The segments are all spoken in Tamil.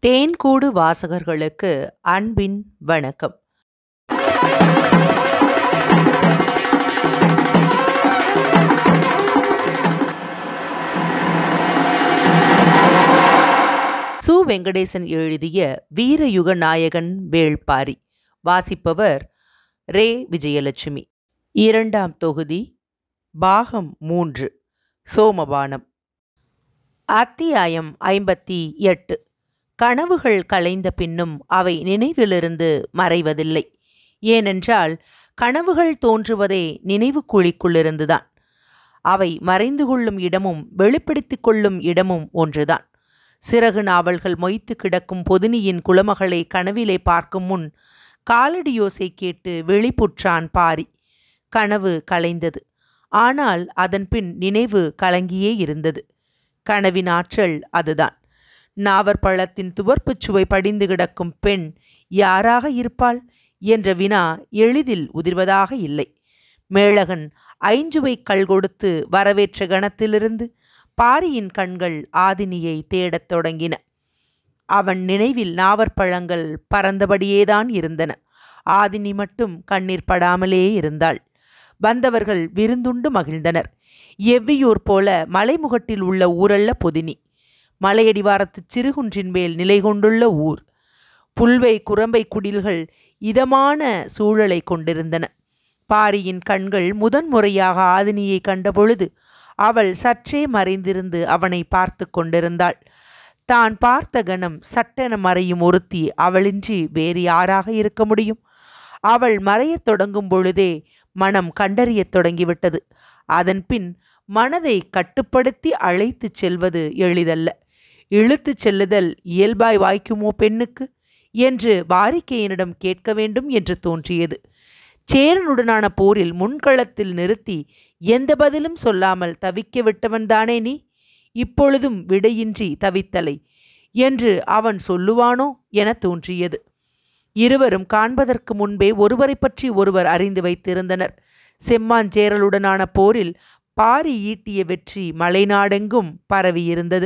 தேன்கூடு வாசகர்களுக்கு அன்பின் வணக்கம். சு. வெங்கடேசன் எழுதிய வீரயுக நாயகன் வேள்பாரி. வாசிப்பவர் ரே. விஜயலட்சுமி. 2ஆம் தொகுதி, பாகம் 3, சோமபானம். அத்தியாயம் 58. கனவுகள் கலைந்த பின்னும் அவை நினைவிலிருந்து மறைவதில்லை. ஏனென்றால் கனவுகள் தோன்றுவதே நினைவு குழிக்குள்ளிருந்துதான். அவை மறைந்து கொள்ளும் இடமும் வெளிப்படுத்திக் கொள்ளும் இடமும் ஒன்றுதான். சிறகு நாவல்கள் மொய்த்து கிடக்கும் பொதினியின் குலமகளை கனவிலே பார்க்கும் முன் காலடியோசை கேட்டு வெளிப்புற்றான் பாரி. கனவு கலைந்தது. ஆனால் அதன்பின் நினைவு கலங்கியே இருந்தது. கனவின் ஆற்றல் அதுதான். நாவற்பழத்தின் துவர்ப்புச் சுவை படிந்து கிடக்கும் பெண் யாராக இருப்பாள் என்ற வினா எளிதில் உதிர்வதாக இல்லை. மேளகன் ஐஞ்சுவை கல் கொடுத்து வரவேற்ற கணத்திலிருந்து பாரியின் கண்கள் ஆதினியை தேடத் தொடங்கின. அவன் நினைவில் நாவற்பழங்கள் பறந்தபடியேதான் இருந்தன. ஆதினி மட்டும் கண்ணீர் படாமலே இருந்தாள். வந்தவர்கள் விருந்துண்டு மகிழ்ந்தனர். எவ்வியூர் போல மலைமுகட்டில் உள்ள ஊரல்ல பொதினி. மலையடிவாரத்துச் சிறுகுன்றின் மேல் நிலை கொண்டுள்ள ஊர். புல்வை குரம்பை குடில்கள் இதமான சூழலை கொண்டிருந்தன. பாரியின் கண்கள் முதன்முறையாக ஆதினியை கண்டபொழுது அவள் சற்றே மறைந்திருந்து அவனை பார்த்து கொண்டிருந்தாள். தான் பார்த்த கணம் சட்டென மறையும் ஒருத்தி அவளின்றி வேறு யாராக இருக்க முடியும்? அவள் மறையத் தொடங்கும் பொழுதே மனம் கண்டறியத் தொடங்கிவிட்டது. அதன்பின் மனதை கட்டுப்படுத்தி அழைத்துச் செல்வது எளிதல்ல. இழுத்துச் செல்லுதல் இயல்பாய் வாய்க்குமோ பெண்ணுக்கு என்று வாரிக்கையனிடம் கேட்க வேண்டும் என்று தோன்றியது. சேரனுடனான போரில் முன்களத்தில் நிறுத்தி எந்த பதிலும் சொல்லாமல் தவிக்க விட்டவன்தானே நீ? இப்பொழுதும் விடையின்றி தவித்தலை என்று அவன் சொல்லுவானோ என தோன்றியது. இருவரும் காண்பதற்கு முன்பே ஒருவரை பற்றி ஒருவர் அறிந்து வைத்திருந்தனர். செம்மாஞ்சேரலுடனான போரில் பாரி ஈட்டிய வெற்றி மலைநாடெங்கும் பரவியிருந்தது.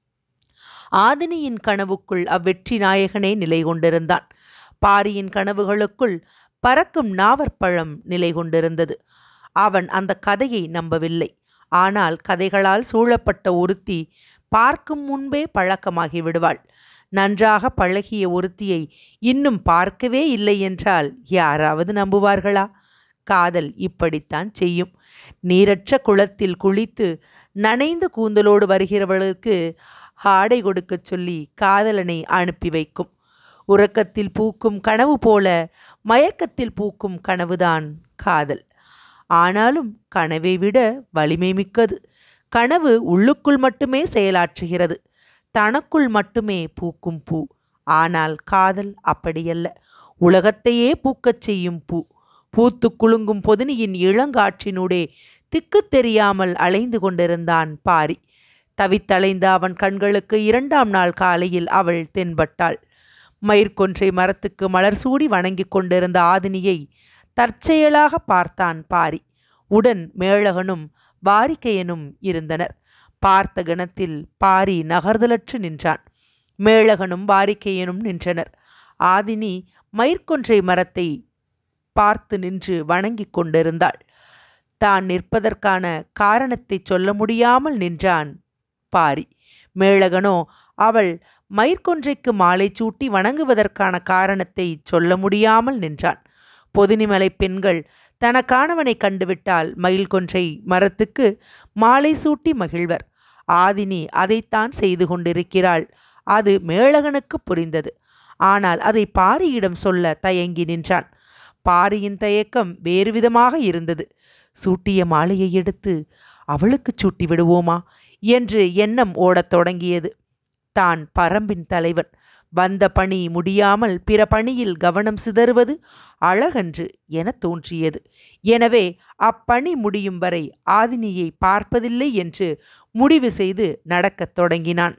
ஆதினியின் கனவுக்குள் அவ்வெற்றி நாயகனே நிலை கொண்டிருந்தான். பாரியின் கனவுகளுக்குள் பறக்கும் நாவற்பழம் நிலை கொண்டிருந்தது. அவன் அந்த கதையை நம்பவில்லை. ஆனால் கதைகளால் சூழப்பட்ட ஒருத்தி பார்க்கும் முன்பே பழக்கமாகி விடுவாள். நன்றாக பழகிய ஒருத்தியை இன்னும் பார்க்கவே இல்லை என்றால் யாராவது நம்புவார்களா? காதல் இப்படித்தான் செய்யும். நீரற்ற குளத்தில் குளித்து நனைந்த கூந்தலோடு வருகிறவளுக்கு ஆடை கொடுக்க சொல்லி காதலனை அனுப்பி வைக்கும். உறக்கத்தில் பூக்கும் கனவு போல மயக்கத்தில் பூக்கும் கனவுதான் காதல். ஆனாலும் கனவை விட வலிமை மிக்கது. கனவு உள்ளுக்குள் மட்டுமே செயலாற்றுகிறது, தனக்குள் மட்டுமே பூக்கும் பூ. ஆனால் காதல் அப்படியல்ல, உலகத்தையே பூக்கச் செய்யும் பூ. பூத்து குலுங்கும் பொதினியின் இளங்காற்றினூடே திக்கு தெரியாமல் அலைந்து கொண்டிருந்தான் பாரி. தவித்தலைந்த அவன் கண்களுக்கு 2ஆம் நாள் காலையில் அவள் தென்பட்டாள். மயிர்கொன்றை மரத்துக்கு மலர் சூடி வணங்கி கொண்டிருந்த ஆதினியை தற்செயலாக பார்த்தான் பாரி. உடன் மேளகனும் வாரிக்கையனும் இருந்தனர். பார்த்த கணத்தில் பாரி நகர்தலற்று நின்றான். மேளகனும் வாரிக்கையனும் நின்றனர். ஆதினி மயிர்கொன்றை மரத்தை பார்த்து நின்று வணங்கி கொண்டிருந்தாள். தான் நிற்பதற்கான காரணத்தை சொல்ல முடியாமல் நின்றான் பாரி. மேளகனோ அவள் மயிர்கொன்றைக்கு மாலை சூட்டி வணங்குவதற்கான காரணத்தை சொல்ல முடியாமல் நின்றான். பொதினிமலை பெண்கள் தனக்கானவனை கண்டுவிட்டால் மயில் கொன்றை மரத்துக்கு மாலை சூட்டி மகிழ்வர். ஆதினி அதைத்தான் செய்து கொண்டிருக்கிறாள். அது மேளகனுக்கு புரிந்தது. ஆனால் அதை பாரியிடம் சொல்ல தயங்கி நின்றான். பாரியின் தயக்கம் வேறு விதமாக இருந்தது. சூட்டிய மாலையை எடுத்து அவளுக்கு சூட்டி விடுவோமா என்று எண்ணம் ஓடத் தொடங்கியது. தான் பரம்பின் தலைவன். வந்த பணி முடியாமல் பிற பணியில் கவனம் சிதறுவது அழகன்று என தோன்றியது. எனவே அப்பணி முடியும் வரை ஆதினியை பார்ப்பதில்லை என்று முடிவு செய்து நடக்கத் தொடங்கினான்.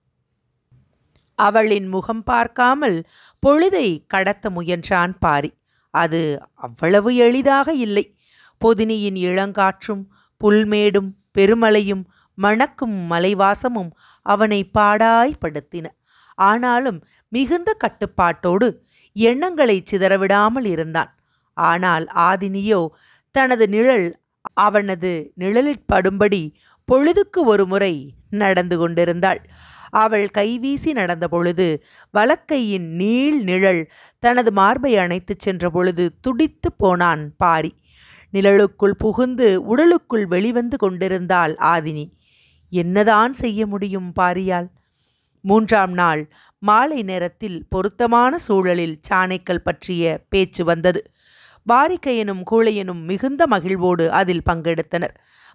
அவளின் முகம் பார்க்காமல் பொழுதை கடத்த முயன்றான் பாரி. அது அவ்வளவு எளிதாக இல்லை. பொதினியின் இளங்காற்றும் புல்மேடும் பெருமலையும் மணக்கும் மலைவாசமும் அவனை பாடாய்படுத்தின. ஆனாலும் மிகுந்த கட்டுப்பாட்டோடு எண்ணங்களை சிதறவிடாமல் இருந்தான். ஆனால் ஆதினியோ தனது நிழல் அவனது நிழலில் படும்படி பொழுதுக்கு ஒரு முறை நடந்து கொண்டிருந்தாள். அவள் கைவீசி நடந்த பொழுது வலக்கையின் நீள் நிழல் தனது மார்பை அணைத்துச் சென்ற பொழுது துடித்து போனான் பாரி. நிழலுக்குள் புகுந்து உடலுக்குள் வெளிவந்து கொண்டிருந்தாள் ஆதினி. என்னதான் செய்ய முடியும் பாரியால்? 3ஆம் நாள் மாலை நேரத்தில் பொருத்தமான சூழலில் சாணைக்கல் பற்றிய பேச்சு வந்தது. வாரிக்கையனும் கூழையனும் மிகுந்த மகிழ்வோடு அதில் பங்கெடுத்தனர்.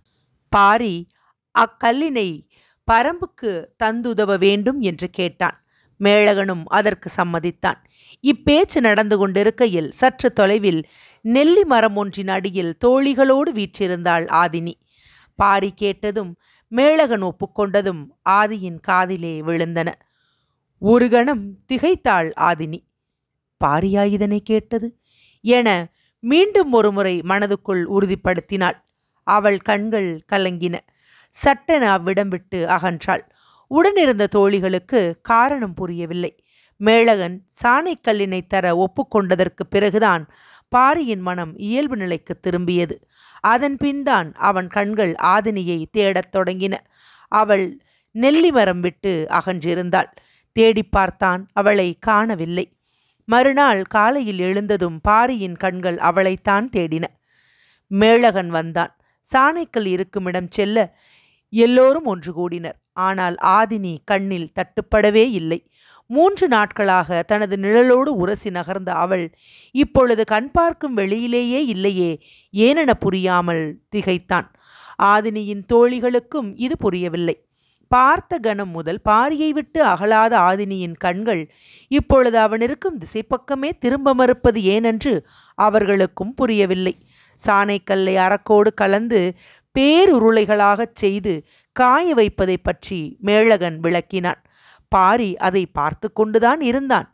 பாரி அக்கல்லினை பரம்புக்கு தந்துதவ வேண்டும் என்று கேட்டான். மேழகனும் அதற்கு சம்மதித்தான். இப்பேச்சு நடந்து கொண்டிருக்கையில் சற்று தொலைவில் நெல்லி மரம் ஒன்றின் அடியில் தோழிகளோடு வீற்றிருந்தாள் ஆதினி. பாரி கேட்டதும் மேழகன் ஒப்புக்கொண்டதும் ஆதியின் காதிலே விழுந்தன. ஒரு கணம் திகைத்தாள் ஆதினி. பாரியா இதனை கேட்டது என மீண்டும் ஒருமுறை மனதுக்குள் உறுதிப்படுத்தினாள். அவள் கண்கள் கலங்கின. சட்டென அவ்விடம் விட்டு அகன்றாள். உடனிருந்த தோழிகளுக்கு காரணம் புரியவில்லை. மேழகன் சாணைக்கல்லினை தர ஒப்புக்கொண்டதற்கு பிறகுதான் பாரியின் மனம் இயல்பு நிலைக்கு திரும்பியது. அதன் பின்தான் அவன் கண்கள் ஆதினியை தேடத் தொடங்கின. அவள் நெல்லி மரம் விட்டு அகன்றிருந்தாள். தேடி பார்த்தான், அவளை காணவில்லை. மறுநாள் காலையில் எழுந்ததும் பாரியின் கண்கள் அவளைத்தான் தேடின. மேழகன் வந்தான். சாணைக்கல் இருக்குமிடம் செல்ல எல்லோரும் ஒன்று கூடினர். ஆனால் ஆதினி கண்ணில் தட்டுப்படவே இல்லை. 3 நாட்களாக தனது நிழலோடு உரசி நகர்ந்த அவள் இப்பொழுது கண் பார்க்கும் வெளியிலேயே இல்லையே, ஏனென புரியாமல் திகைத்தான். ஆதினியின் தோழிகளுக்கும் இது புரியவில்லை. பார்த்த கணம் முதல் பாரியை விட்டு அகலாத ஆதினியின் கண்கள் இப்பொழுது அவன் இருக்கும் திசைப்பக்கமே திரும்ப மறுப்பது ஏனென்று அவர்களுக்கும் புரியவில்லை. சாணைக்கல்லை அரக்கோடு கலந்து பேருருளைகளாகச் செய்து காய வைப்பதை பற்றி மேழகன் விளக்கினான். பாரி அதை பார்த்து கொண்டுதான் இருந்தான்.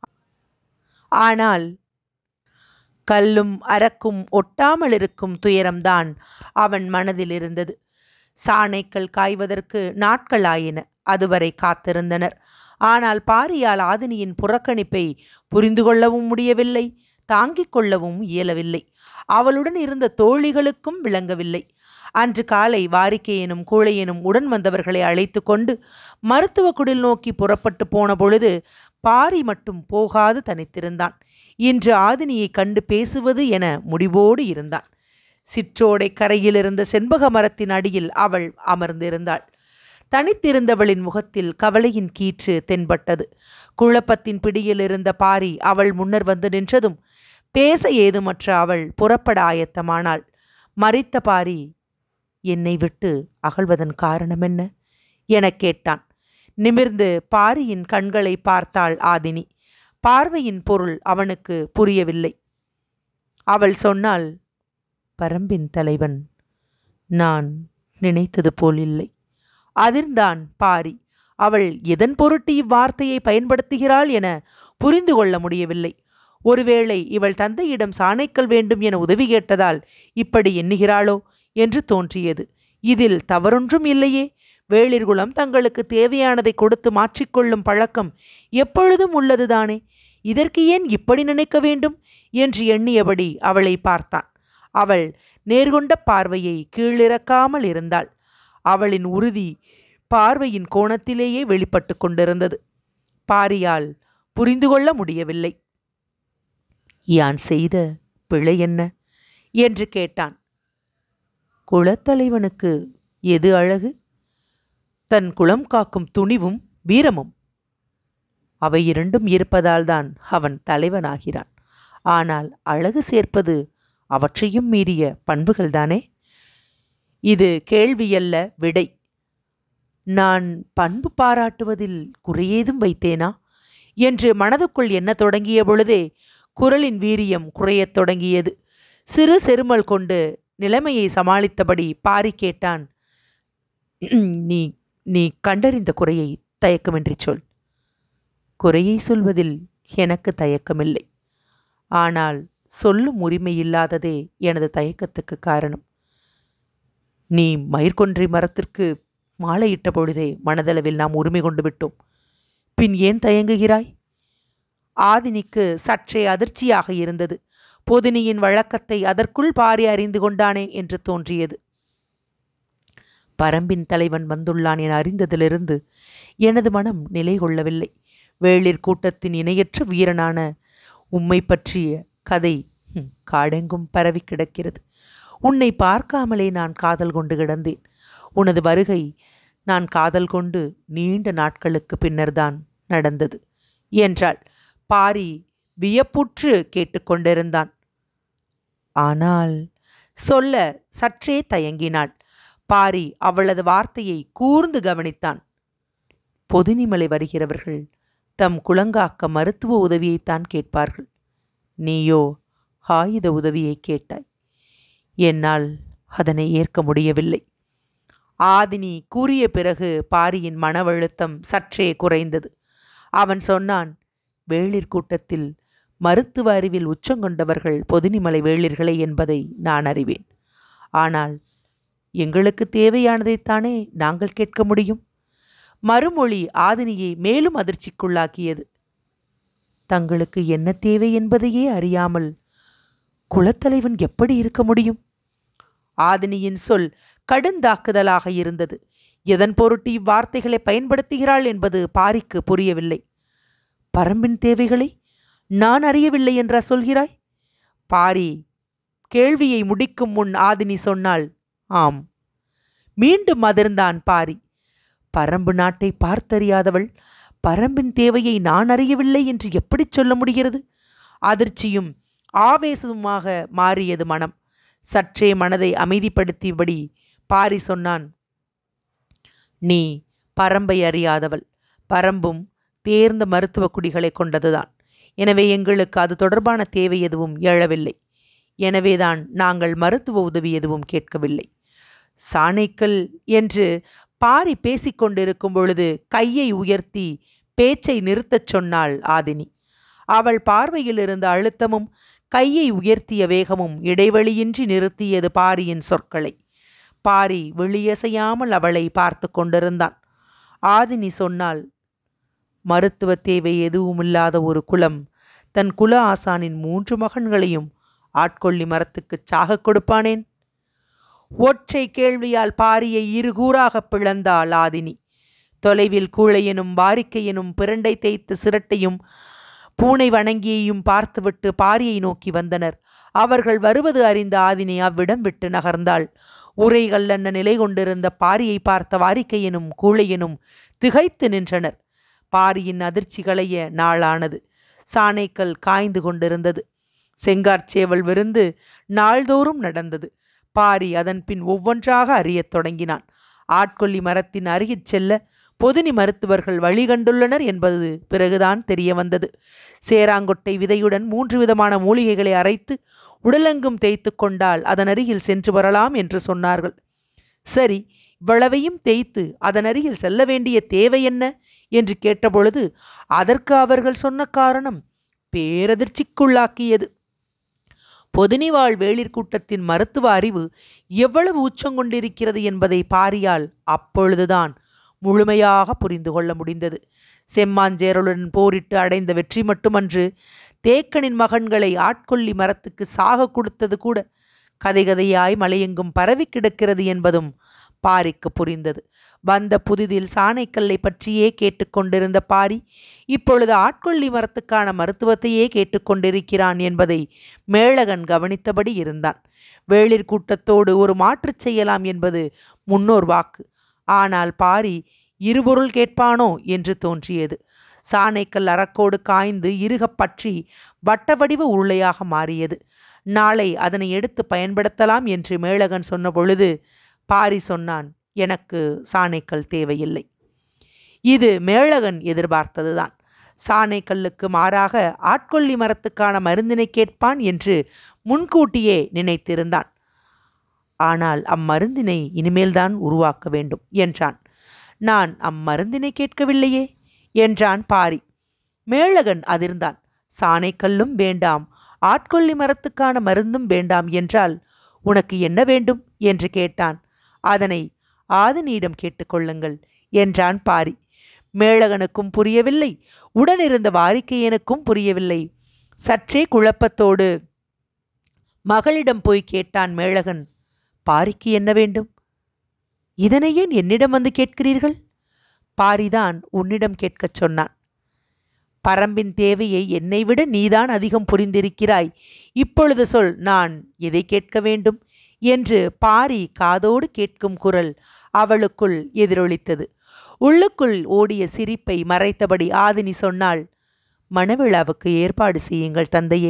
ஆனால் கல்லும் அரக்கும் ஒட்டாமல் இருக்கும் துயரம்தான் அவன் மனதில் இருந்தது. சாணைக்கல் காய்வதற்கு நாட்களாயின. அதுவரை காத்திருந்தனர். ஆனால் பாரியால் ஆதினியின் புறக்கணிப்பை புரிந்து கொள்ளவும் முடியவில்லை, தாங்கிக் கொள்ளவும் இயலவில்லை. அவளுடன் இருந்த தோழிகளுக்கும் விளங்கவில்லை. அன்று காலை வாரிக்கையனும் கூழையனும் உடன் வந்தவர்களை அழைத்து கொண்டு மருத்துவ குடில் நோக்கி புறப்பட்டு போன பொழுது பாரி மட்டும் போகாது தனித்திருந்தான். இன்று ஆதினியை கண்டு பேசுவது என முடிவோடு இருந்தான். சிற்றோடை கரையில் இருந்த செண்பக மரத்தின் அடியில் அவள் அமர்ந்திருந்தாள். தனித்திருந்தவளின் முகத்தில் கவலையின் கீற்று தென்பட்டது. குழப்பத்தின் பிடியில் இருந்த பாரி அவள் முன்னர் வந்து நின்றதும் பேச ஏதுமற்ற அவள் புறப்பட ஆயத்தமானாள். மரித்த பாரி என்னை விட்டு அகழ்வதன் காரணம் என்ன எனக் கேட்டான். நிமிர்ந்து பாரியின் கண்களை பார்த்தாள் ஆதினி. பார்வையின் பொருள் அவனுக்கு புரியவில்லை. அவள் சொன்னாள், பரம்பின் தலைவன் நான் நினைத்தது போல் இல்லை. அதிர்ந்தான் பாரி. அவள் எதன் பொருட்டு இவ்வார்த்தையை பயன்படுத்துகிறாள் என புரிந்து கொள்ள முடியவில்லை. ஒருவேளை இவள் தந்தையிடம் சாணைக்கல் வேண்டும் என உதவி கேட்டதால் இப்படி எண்ணுகிறாளோ என்று தோன்றியது. இதில் தவறொன்றும் இல்லையே. வேளிர்குலம் தங்களுக்கு தேவையானதை கொடுத்து மாற்றிக்கொள்ளும் பழக்கம் எப்பொழுதும் உள்ளதுதானே. இதற்கு ஏன் இப்படி நினைக்க வேண்டும் என்று எண்ணியபடி அவளை பார்த்தான். அவள் நேர்கொண்ட பார்வையை கீழிறக்காமல் இருந்தாள். அவளின் உறுதி பார்வையின் கோணத்திலேயே வெளிப்பட்டு கொண்டிருந்தது. பாரியால் புரிந்து கொள்ள முடியவில்லை. யான் செய்த பிழை என்ன என்று கேட்டான். குலத்தலைவனுக்கு எது அழகு? தன் குலம் காக்கும் துணிவும் வீரமும். அவை இரண்டும் இருப்பதால்தான் அவன் தலைவனாகிறான். ஆனால் அழகு சேர்ப்பது அவற்றையும் மீறிய பண்புகள்தானே. இது கேள்வியல்ல, விடை. நான் பண்பு பாராட்டுவதில் குறையேதும் வைத்தேனா என்று மனதுக்குள் எண்ண தொடங்கிய பொழுதே குரலின் வீரியம் குறையத் தொடங்கியது. சிறு செருமல் கொண்டு நிலைமையை சமாளித்தபடி பாரி கேட்டான், நீ நீ கண்டறிந்த குறையை தயக்கமின்றி சொல். குறையை சொல்வதில் எனக்கு தயக்கமில்லை. ஆனால் சொல்லும் உரிமை இல்லாததே எனது தயக்கத்துக்கு காரணம். நீ மயிர்கொன்றை மரத்திற்கு மாலையிட்ட பொழுதே மனதளவில் நாம் உரிமை கொண்டு விட்டோம். பின் ஏன் தயங்குகிறாய்? ஆதினிக்கு சற்றே அதிர்ச்சியாக இருந்தது. பொதினியின் வழக்கத்தை அதற்குள் பாரி அறிந்து கொண்டானே என்று தோன்றியது. பரம்பின் தலைவன் வந்துள்ளான் என அறிந்ததிலிருந்து எனது மனம் நிலை கொள்ளவில்லை. வேளிர் கூட்டத்தின் இணையற்ற வீரனான உம்மை பற்றிய கதை காடெங்கும் பரவி கிடக்கிறது. உன்னை பார்க்காமலே நான் காதல் கொண்டு கிடந்தேன். உனது வருகை நான் காதல் கொண்டு நீண்ட நாட்களுக்கு பின்னர்தான் நடந்தது என்றாள். பாரி வியப்புற்று கேட்டுக்கொண்டிருந்தான். ஆனால் சொல்ல சற்றே தயங்கினாள். பாரி அவளது வார்த்தையை கூர்ந்து கவனித்தான். பொதினிமலை வருகிறவர்கள் தம் குலங்காக்க மருத்துவ உதவியைத்தான் கேட்பார்கள். நீயோ ஆயுத உதவியை கேட்டாய். என்னால் அதனை ஏற்க முடியவில்லை. ஆதினி கூறிய பிறகு பாரியின் மனவழுத்தம் சற்றே குறைந்தது. அவன் சொன்னான், வேளிர் கூட்டத்தில் மருத்துவ அறிவில் உச்சங்கொண்டவர்கள் பொதினிமலை வேளிர்களே என்பதை நான் அறிவேன். ஆனால் எங்களுக்கு தேவையானதைத்தானே நாங்கள் கேட்க முடியும். மறுமொழி ஆதினியை மேலும் அதிர்ச்சிக்குள்ளாக்கியது. தங்களுக்கு என்ன தேவை என்பதையே அறியாமல் குலத்தலைவன் எப்படி இருக்க முடியும்? ஆதினியின் சொல் கடுந்தாக்குதலாக இருந்தது. எதன் பொருட்டு இவ்வார்த்தைகளை பயன்படுத்துகிறாள் என்பது பாரிக்கு புரியவில்லை. பரம்பின் தேவைகளை நான் அறியவில்லை என்றா சொல்கிறாய்? பாரி கேள்வியை முடிக்கும் முன் ஆதினி சொன்னாள், ஆம். மீண்டும் அதிர்ந்தான் பாரி. பரம்பு நாட்டை பார்த்தறியாதவள் பரம்பின் தேவையை நான் அறியவில்லை என்று எப்படி சொல்ல முடிகிறது? அதிர்ச்சியும் ஆவேசமாக மாறியது மனம். சற்றே மனதை அமைதிப்படுத்தியபடி பாரி சொன்னான், நீ பரம்பை அறியாதவள். பரம்பும் தேர்ந்த மருத்துவ குடிகளை கொண்டதுதான். எனவே எங்களுக்கு அது தொடர்பான தேவை எதுவும் எழவில்லை. எனவேதான் நாங்கள் மருத்துவ உதவி எதுவும் கேட்கவில்லை. சாணைக்கல் என்று பாரி பேசிக்கொண்டிருக்கும் பொழுது கையை உயர்த்தி பேச்சை நிறுத்தச் சொன்னாள் ஆதினி. அவள் பார்வையில் இருந்த அழுத்தமும் கையை உயர்த்திய வேகமும் இடைவெளியின்றி நிறுத்தியது பாரியின் சொற்களை. பாரி வெளியசையாமல் அவளை பார்த்து கொண்டிருந்தான். ஆதினி சொன்னாள், மருத்துவ தேவை எதுவுமில்லாத ஒரு குலம் தன் குல ஆசானின் 3 மகன்களையும் ஆட்கொள்ளி மரத்துக்குச் சாக கொடுப்பானேன்? ஒற்றை கேள்வியால் பாரியை இருகூறாக பிளந்தாள் ஆதினி. தொலைவில் கூழையெனும் வாரிக்கையெனும் பிரண்டை தேய்த்து சிரட்டையும் பூனை வணங்கியையும் பார்த்துவிட்டு பாரியை நோக்கி வந்தனர். அவர்கள் வருவது அறிந்த ஆதினி அவ்விடம் விட்டு நகர்ந்தாள். உரைகள் என்ன நிலை கொண்டிருந்த பாரியை பார்த்த வாரிக்கையெனும் கூழையெனும் திகைத்து நின்றனர். பாரியின் அதிர்ச்சி களைய நாளானது. சாணைக்கல் காய்ந்து கொண்டிருந்தது. செங்கார்ச்சேவல் விருந்து நாள்தோறும் நடந்தது. பாரி அதன் பின் ஒவ்வொன்றாக அறியத் தொடங்கினான். ஆட்கொல்லி மரத்தின் அருகிற் செல்ல பொதினி மருத்துவர்கள் வழிகண்டுள்ளனர் என்பது பிறகுதான் தெரிய வந்தது. சேராங்கொட்டை விதையுடன் 3 விதமான மூலிகைகளை அரைத்து உடலெங்கும் தேய்த்து கொண்டால் அதன் அருகில் சென்று வரலாம் என்று சொன்னார்கள். சரி, இவ்வளவையும் தேய்த்து அதன் அருகில் செல்ல வேண்டிய தேவை என்ன என்று கேட்டபொழுது அதற்கு அவர்கள் சொன்ன காரணம் பேரதிர்ச்சிக்குள்ளாக்கியது. பொதினிவாழ் வேளிர் கூட்டத்தின் மருத்துவ அறிவு எவ்வளவு உச்சங்கொண்டிருக்கிறது என்பதை பாரியால் அப்பொழுதுதான் முழுமையாக புரிந்து கொள்ள முடிந்தது. செம்மாஞ்சேரலுடன் போரிட்டு அடைந்த வெற்றி மட்டுமன்று, தேக்கனின் மகன்களை ஆட்கொள்ளி மரத்துக்கு சாக கொடுத்தது கூட கதை கதையாய் மலையெங்கும் பரவி கிடக்கிறது என்பதும் பாரிக்கு புரிந்தது. வந்த புதிதில் சாணைக்கல்லை பற்றியே கேட்டுக்கொண்டிருந்த பாரி இப்பொழுது ஆட்கொள்ளி மரத்துக்கான மருத்துவத்தையே கேட்டுக்கொண்டிருக்கிறான் என்பதை மேளகன் கவனித்தபடி இருந்தான். வேளிர் கூட்டத்தோடு ஒரு மாற்று செய்யலாம் என்பது முன்னோர் வாக்கு. ஆனால் பாரி இருபொருள் கேட்பானோ என்று தோன்றியது. சாணைக்கல் அரக்கோடு காய்ந்து இறுகப் பற்றி வட்ட வடிவ உருளையாக மாறியது. நாளை அதனை எடுத்து பயன்படுத்தலாம் என்று மேளகன் சொன்ன பொழுது பாரி சொன்னான், எனக்கு சாணைக்கல் தேவையில்லை. இது மேளகன் எதிர்பார்த்ததுதான். சாணைக்கல்லுக்கு மாறாக ஆட்கொள்ளி மரத்துக்கான மருந்தினை கேட்பான் என்று முன்கூட்டியே நினைத்திருந்தான். ஆனால் அம்மருந்தினை இனிமேல்தான் உருவாக்க வேண்டும் என்றான். நான் அம்மருந்தினை கேட்கவில்லையே என்றான் பாரி. மேளகன் அதிர்ந்தான். சாணைக்கல்லும் வேண்டாம், ஆட்கொள்ளி மரத்துக்கான மருந்தும் வேண்டாம் என்றால் உனக்கு என்ன வேண்டும் என்று கேட்டான். அதனை ஆதினியிடம் கேட்டுக்கொள்ளுங்கள் என்றான் பாரி. மேளகனுக்கும் புரியவில்லை, உடனிருந்த வாரிக்கையனுக்கும் புரியவில்லை. சற்றே குழப்பத்தோடு மகளிடம் போய் கேட்டான் மேளகன். பாரிக்கு என்ன வேண்டும்? இதனை ஏன் என்னிடம் வந்து கேட்கிறீர்கள்? பாரிதான் உன்னிடம் கேட்கச் சொன்னான். பரம்பின் தேவையை என்னை விட நீதான் அதிகம் புரிந்திருக்கிறாய். இப்பொழுது சொல், நான் எதை கேட்க வேண்டும் என்று பாரி காதோடு கேட்கும் குரல் அவளுக்குள் எதிரொலித்தது. உள்ளுக்குள் ஓடிய சிரிப்பை மறைத்தபடி ஆதினி சொன்னாள், மணவிழாவுக்கு ஏற்பாடு செய்யுங்கள் தந்தையே.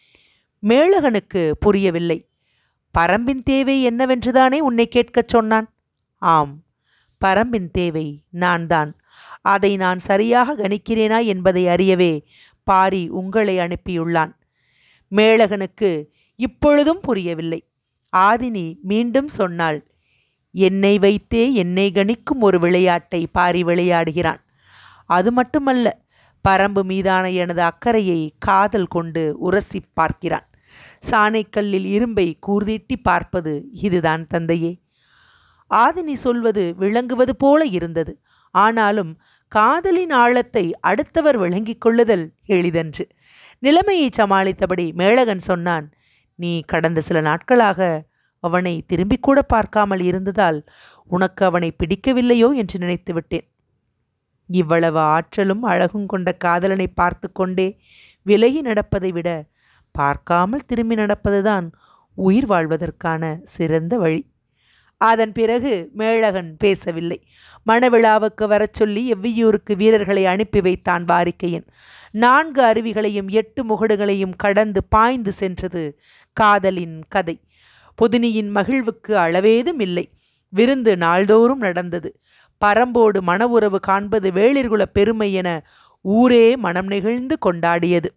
மேளகனுக்கு புரியவில்லை. பரம்பின் தேவை என்னவென்றுதானே உன்னை கேட்கச் சொன்னான்? ஆம், பரம்பின் தேவை நான் தான். அதை நான் சரியாக கணிக்கிறேனா என்பதை அறியவே பாரி உங்களை அனுப்பியுள்ளான். மேளகனுக்கு இப்பொழுதும் புரியவில்லை. ஆதினி மீண்டும் சொன்னாள், என்னை வைத்தே என்னை கணிக்கும் ஒரு விளையாட்டை பாரி விளையாடுகிறான். அது மட்டுமல்ல, பரம்பு மீதான எனது அக்கறையை காதல் கொண்டு உரசி பார்க்கிறான். சாணைக்கல்லில் இரும்பை கூர்தீட்டி பார்ப்பது இதுதான் தந்தையே. ஆதினி சொல்வது விளங்குவது போல இருந்தது. ஆனாலும் காதலின் ஆழத்தை அடுத்தவர் விளங்கிக் கொள்ளுதல் எளிதன்று. நிலைமையை சமாளித்தபடி மேளகன் சொன்னான், நீ கடந்த சில நாட்களாக அவனை திரும்பிக் கூட பார்க்காமல் இருந்ததால் உனக்கு அவனை பிடிக்கவில்லையோ என்று நினைத்து விட்டேன். இவ்வளவு ஆற்றலும் அழகும் கொண்ட காதலனை பார்த்து கொண்டே விலகி நடப்பதை விட பார்க்காமல் திரும்பி நடப்பதுதான் உயிர் வாழ்வதற்கான சிறந்த வழி. அதன் பிறகு மேளகன் பேசவில்லை. மணவிழாவுக்கு வரச் சொல்லி எவ்வியூருக்கு வீரர்களை அனுப்பி வைத்தான் வாரிக்கையன். 4 அருவிகளையும் 8 முகடுகளையும் கடந்து பாய்ந்து சென்றது காதலின் கதை. பொதினியின் மகிழ்வுக்கு அளவேதும் இல்லை. விருந்து நாள்தோறும் நடந்தது. பரம்போடு மன உறவு காண்பது வேளிர்குல பெருமை என ஊரே மனம் நெகிழ்ந்து கொண்டாடியது.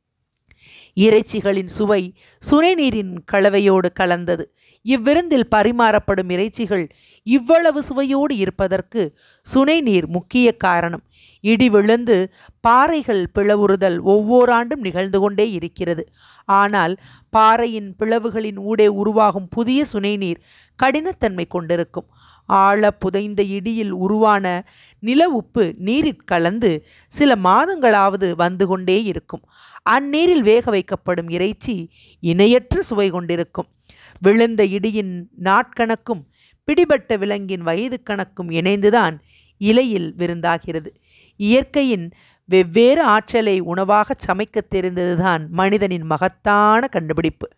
இறைச்சிகளின் சுவை சுனைநீரின் கலவையோடு கலந்தது. இவ்விருந்தில் பரிமாறப்படும் இறைச்சிகள் இவ்வளவு சுவையோடு இருப்பதற்கு சுனைநீர் முக்கிய காரணம். இடி விழுந்து பாறைகள் பிளவுறுதல் ஒவ்வொரு ஆண்டும் நிகழ்ந்து கொண்டே இருக்கிறது. ஆனால் பாறையின் பிளவுகளின் ஊடே உருவாகும் புதிய சுனைநீர் கடினத்தன்மை கொண்டிருக்கும். ஆழ புதைந்த இடியில் உருவான நில உப்பு நீரிற் கலந்து சில மாதங்களாவது வந்து கொண்டே இருக்கும். அந்நீரில் வேக வைக்கப்படும் இறைச்சி இணையற்ற சுவை கொண்டிருக்கும். விழுந்த இடியின் நாட்கணக்கும் பிடிபட்ட விலங்கின் வயது கணக்கும் இணைந்துதான் இலையில் விருந்தாகிறது. இயற்கையின் வெவ்வேறு ஆற்றலை உணவாக சமைக்க தெரிந்ததுதான் மனிதனின் மகத்தான கண்டுபிடிப்பு.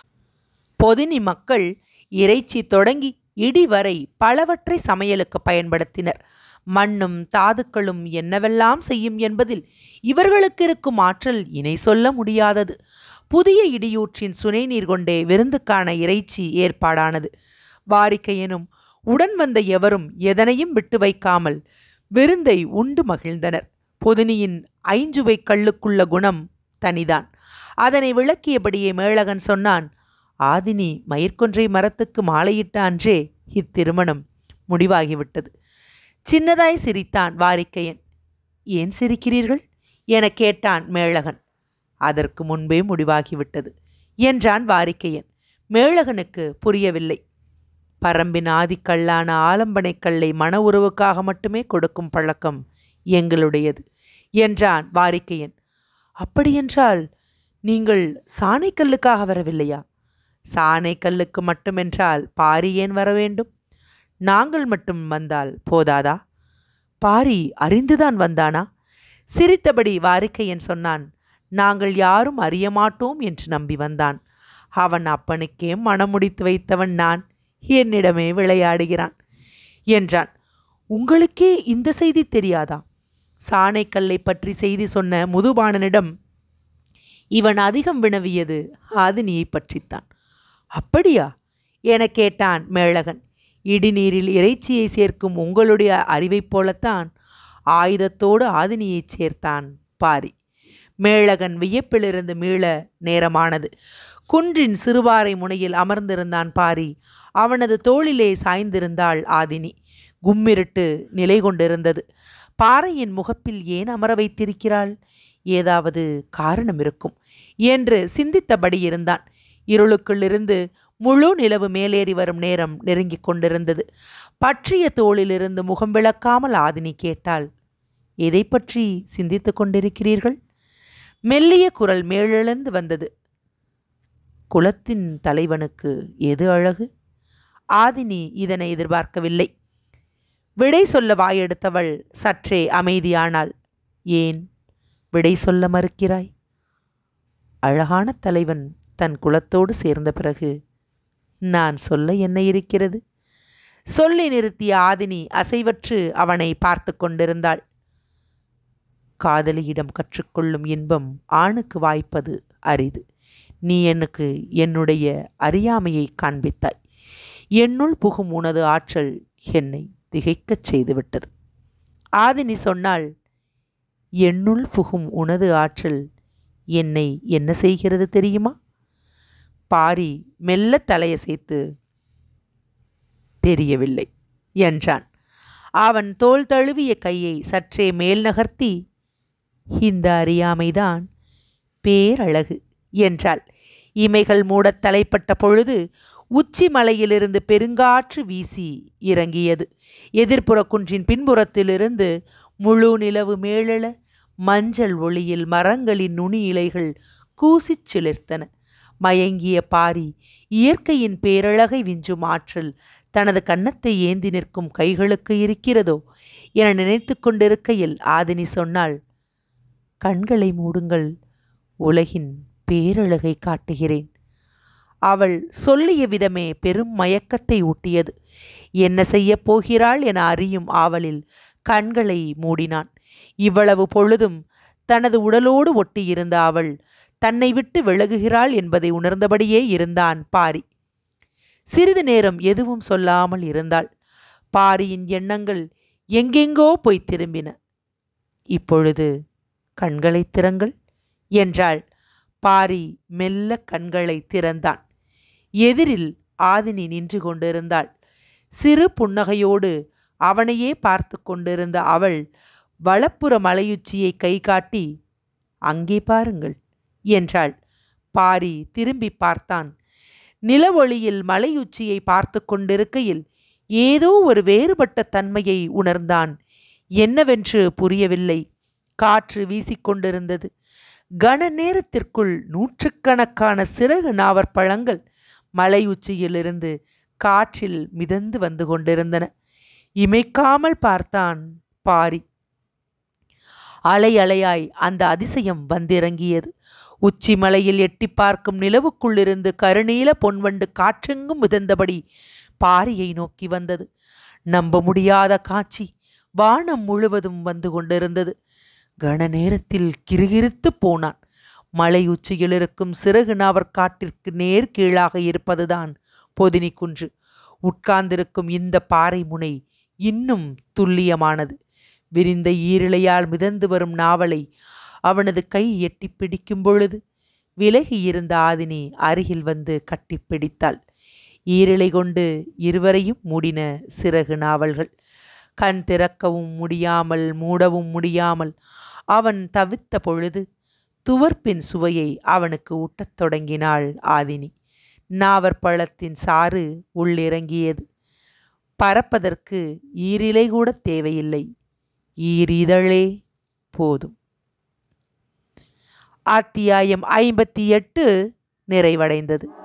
பொதினி மக்கள் இறைச்சி தொடங்கி இடி வரை பலவற்றை சமையலுக்கு பயன்படுத்தினர். மண்ணும் தாதுக்களும் என்னவெல்லாம் செய்யும் என்பதில் இவர்களுக்கு இருக்கும் ஆற்றல் இணை சொல்ல முடியாதது. புதிய இடியூற்றின் சுனைநீர் கொண்டே விருந்துக்கான இறைச்சி ஏற்பாடானது. வாரிக்கையனும் உடன் வந்த எவரும் எதனையும் விட்டு வைக்காமல் விருந்தை உண்டு மகிழ்ந்தனர். பொதினியின் 5 கல்லுக்குள்ள குணம் தனிதான். அதனை விளக்கியபடியே மேளகன் சொன்னான், ஆதினி மயிர்கொன்றை மரத்துக்கு மாலையிட்ட அன்றே இத்திருமணம் முடிவாகிவிட்டது. சின்னதாய் சிரித்தான் வாரிக்கையன். ஏன் சிரிக்கிறீர்கள் என கேட்டான் மேளகன். அதற்கு முன்பே முடிவாகிவிட்டது என்றான் வாரிக்கையன். மேளகனுக்கு புரியவில்லை. பரம்பின் ஆதிக்கல்லான ஆலம்பனை கல்லை மன உறவுக்காக மட்டுமே கொடுக்கும் பழக்கம் எங்களுடையது என்றான் வாரிக்கையன். அப்படியென்றால் நீங்கள் சாணைக்கல்லுக்காக வரவில்லையா? சாணைக்கல்லுக்கு மட்டுமென்றால் பாரி ஏன் வர வேண்டும்? நாங்கள் மட்டும் வந்தால் போதாதா? பாரி அறிந்துதான் வந்தானா? சிரித்தபடி வாரிக்கையன் சொன்னான், நாங்கள் யாரும் அறிய மாட்டோம் என்று நம்பி வந்தான். அவன் அப்பனுக்கே மனம் முடித்து வைத்தவன் நான். என்னிடமே விளையாடுகிறான் என்றான். உங்களுக்கே இந்த செய்தி தெரியாதா? சாணைக்கல்லை பற்றி செய்தி சொன்ன முதுபாணனிடம் இவன் அதிகம் வினவியது ஆதினியை பற்றித்தான். அப்படியா என கேட்டான் மேளகன். இடிநீரில் இறைச்சியை சேர்க்கும் உங்களுடைய அறிவைப் போலத்தான் ஆயுதத்தோடு ஆதினியை சேர்த்தான் பாரி. மேளகன் வியப்பிலிருந்து மீள நேரமானது. குன்றின் சிறுவாரை முனையில் அமர்ந்திருந்தான் பாரி. அவனது தோளிலே சாய்ந்திருந்தாள் ஆதினி. கும்மிருட்டு நிலை கொண்டிருந்தது. பாறையின் முகப்பில் ஏன் அமர வைத்திருக்கிறாள்? ஏதாவது காரணம் இருக்கும் என்று சிந்தித்தபடி இருந்தான். இருளுக்குள்ளிருந்து முழு நிலவு மேலேறி வரும் நேரம் நெருங்கிக் கொண்டிருந்தது. பற்றிய தோளிலிருந்து முகம் விளக்காமல் ஆதினி கேட்டாள், எதை பற்றி சிந்தித்துக் கொண்டிருக்கிறீர்கள்? மெல்லிய குரல் மேலெழுந்து வந்தது. குலத்தின் தலைவனுக்கு எது அழகு? ஆதினி இதனை எதிர்பார்க்கவில்லை. விடை சொல்ல வாயெடுத்தவள் சற்றே அமைதியானாள். ஏன் விடை சொல்ல மறுக்கிறாய்? அழகான தலைவன் தன் குலத்தோடு சேர்ந்த பிறகு நான் சொல்ல என்ன இருக்கிறது? சொல்லி நிறுத்திய ஆதினி அசைவற்று அவனை பார்த்து கொண்டிருந்தாள். காதலியிடம் கற்றுக்கொள்ளும் இன்பம் ஆணுக்கு வாய்ப்பது அரிது. நீ எனக்கு என்னுடைய அறியாமையை காண்பித்தாய். என்னுள் புகும் உனது ஆற்றல் என்னை திகைக்கச் செய்துவிட்டது. ஆதினி சொன்னாள், என்னுள் புகும் உனது ஆற்றல் என்னை என்ன செய்கிறது தெரியுமா? பாரி மெல்ல தலையசைத்து தெரியவில்லை என்றான். அவன் தோள் தழுவிய கையை சற்றே மேல் நகர்த்தி, இந்த அறியாமைதான் பேரழகு என்றாள். இமைகள் மூடத் தலைப்பட்ட பொழுது உச்சி மலையிலிருந்து பெருங்காற்று வீசி இறங்கியது. எதிர்ப்புற குன்றின் பின்புறத்திலிருந்து முழு நிலவு மேலெழ மஞ்சள் ஒளியில் மரங்களின் நுனி இலைகள் கூசிச் சிலிர்த்தன. மயங்கிய பாரி இயற்கையின் பேரழகை விஞ்சும் ஆற்றல் தனது கன்னத்தை ஏந்தி நிற்கும் கைகளுக்கு இருக்கிறதோ என நினைத்து கொண்டிருக்கையில் ஆதினி சொன்னாள், கண்களை மூடுங்கள், உலகின் பேரழகை காட்டுகிறேன். அவள் சொல்லிய விதமே பெரும் மயக்கத்தை ஊட்டியது. என்ன செய்யப் போகிறாள் என அறியும் ஆவலில் கண்களை மூடினான். இவ்வளவு பொழுதும் தனது உடலோடு ஒட்டியிருந்த அவள் தன்னை விட்டு விலகுகிறாள் என்பதை உணர்ந்தபடியே இருந்தான் பாரி. சிறிது நேரம் எதுவும் சொல்லாமல் இருந்தாள். பாரியின் எண்ணங்கள் எங்கெங்கோ போய் திரும்பின. இப்பொழுது கண்களை திறங்கள் என்றாள். பாரி மெல்ல கண்களை திறந்தான். எதிரில் ஆதினி நின்று கொண்டிருந்தாள். சிறு புன்னகையோடு அவனையே பார்த்து கொண்டிருந்த அவள் வலப்புற மலையுச்சியை கை காட்டி, அங்கே பாருங்கள் என்றாள். பாரி திரும்பி பார்த்தான். நில ஒளியில் மலையுச்சியை பார்த்து கொண்டிருக்கையில் ஏதோ ஒரு வேறுபட்ட தன்மையை உணர்ந்தான். என்னவென்று புரியவில்லை. காற்று வீசிக்கொண்டிருந்தது. கன நேரத்திற்குள் நூற்றுக்கணக்கான சிறகு நாவற்பழங்கள் மலை உச்சியிலிருந்து காற்றில் மிதந்து வந்து கொண்டிருந்தன. இமைக்காமல் பார்த்தான் பாரி. அலை அலையாய் அந்த அதிசயம் வந்திறங்கியது. உச்சி மலையில் எட்டி பார்க்கும் நிலவுக்குள்ளிருந்து கருநீல பொன்வண்டு காற்றெங்கும் மிதந்தபடி பாரியை நோக்கி வந்தது. நம்ப முடியாத காட்சி வானம் முழுவதும் வந்து கொண்டிருந்தது. கன நேரத்தில் கிறுகிறுத்து போனான். மலை உச்சியில் இருக்கும் சிறகு நாவற்காட்டிற்கு நேர் கீழாக இருப்பதுதான் பொதினி குன்று. உட்கார்ந்திருக்கும் இந்த பாறை முனை இன்னும் துல்லியமானது. விரிந்த ஈரிழையால் மிதந்து வரும் நாவலை அவனது கை எட்டி பிடிக்கும் பொழுது விலகி இருந்த ஆதினி அருகில் வந்து கட்டி பிடித்தாள். ஈரிழை கொண்டு இருவரையும் மூடின சிறகு நாவல்கள். கண் திறக்கவும் முடியாமல் மூடவும் முடியாமல் அவன் தவித்த பொழுது துவர்ப்பின் சுவையை அவனுக்கு ஊட்டத் தொடங்கினாள் ஆதினி. நாவற்பழத்தின் சாறு உள்ளிறங்கியது. பறப்பதற்கு ஈரிலை கூட தேவையில்லை, ஈரிதழே போதும். அத்தியாயம் 58 நிறைவடைந்தது.